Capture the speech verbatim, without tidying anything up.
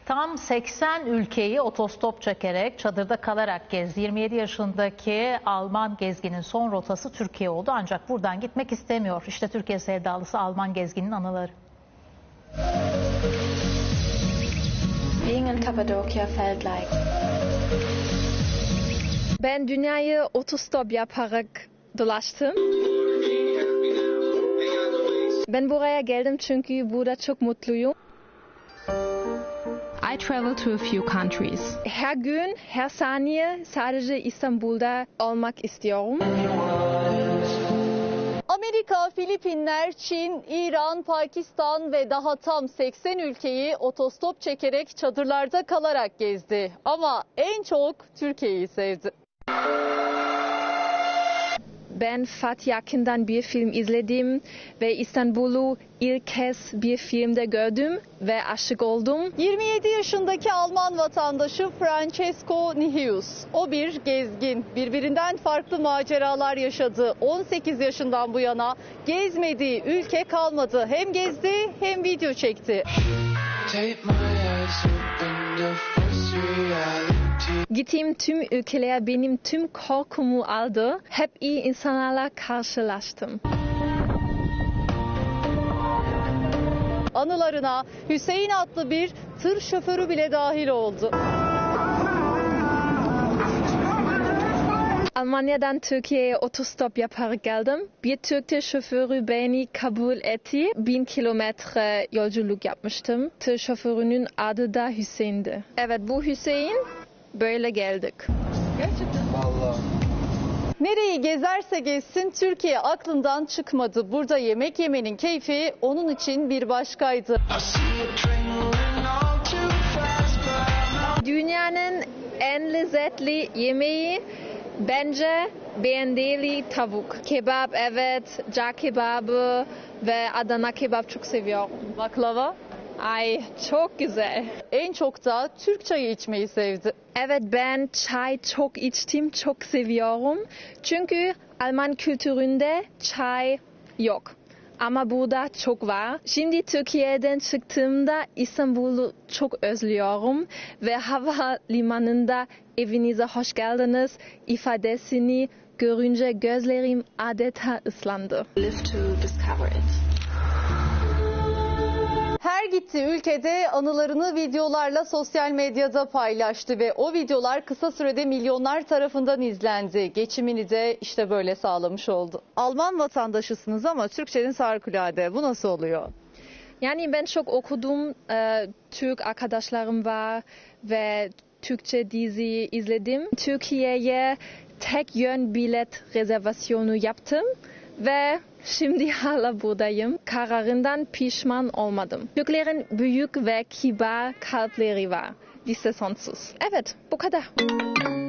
Tam seksen ülkeyi otostop çekerek, çadırda kalarak gezdi. yirmi yedi yaşındaki Alman gezginin son rotası Türkiye oldu. Ancak buradan gitmek istemiyor. İşte Türkiye sevdalısı Alman gezginin anıları. Being in Cappadocia felt like. Ben dünyayı otostop yaparak dolaştım. Ben buraya geldim çünkü burada çok mutluyum. I travel to a few countries. Her gün, her saniye sadece İstanbul'da olmak istiyorum. Amerika, Filipinler, Çin, İran, Pakistan ve daha tam seksen ülkeyi otostop çekerek çadırlarda kalarak gezdi. Ama en çok Türkiye'yi sevdi. Ben Fatih Akın'dan bir film izledim ve İstanbul'u ilk kez bir filmde gördüm ve aşık oldum. yirmi yedi yaşındaki Alman vatandaşı Francesco Nihius. O bir gezgin. Birbirinden farklı maceralar yaşadı. on sekiz yaşından bu yana gezmediği ülke kalmadı. Hem gezdi hem video çekti. Gittiğim tüm ülkeler benim tüm korkumu aldı. Hep iyi insanlarla karşılaştım. Anılarına Hüseyin adlı bir tır şoförü bile dahil oldu. Almanya'dan Türkiye'ye otostop yaparak geldim. Bir Türk tır şoförü beni kabul etti. Bin kilometre yolculuk yapmıştım. Tır şoförünün adı da Hüseyin'di. Evet, bu Hüseyin. Böyle geldik. Gerçekten. Vallahi. Nereyi gezerse gezsin Türkiye aklından çıkmadı. Burada yemek yemenin keyfi onun için bir başkaydı. Dünyanın en lezzetli yemeği bence beğendili tavuk. Kebap evet, cağ kebabı ve Adana kebap çok seviyorum. Baklava? Ay çok güzel. En çok da Türk çayı içmeyi sevdi. Evet, ben çay çok içtim, çok seviyorum. Çünkü Alman kültüründe çay yok. Ama burada çok var. Şimdi Türkiye'den çıktığımda İstanbul'u çok özlüyorum. Ve havalimanında evinize hoş geldiniz ifadesini görünce gözlerim adeta ıslandı. Live to discover it. Her gittiği ülkede anılarını videolarla sosyal medyada paylaştı ve o videolar kısa sürede milyonlar tarafından izlendi. Geçimini de işte böyle sağlamış oldu. Alman vatandaşısınız ama Türkçeniz harikulade. Bu nasıl oluyor? Yani ben çok okudum, e, Türk arkadaşlarım var ve Türkçe dizi izledim. Türkiye'ye tek yön bilet rezervasyonu yaptım ve şimdi hala buradayım. Kararından pişman olmadım. Türklerin büyük ve kibar kalpleri var. Lise sonsuz. Evet, bu kadar.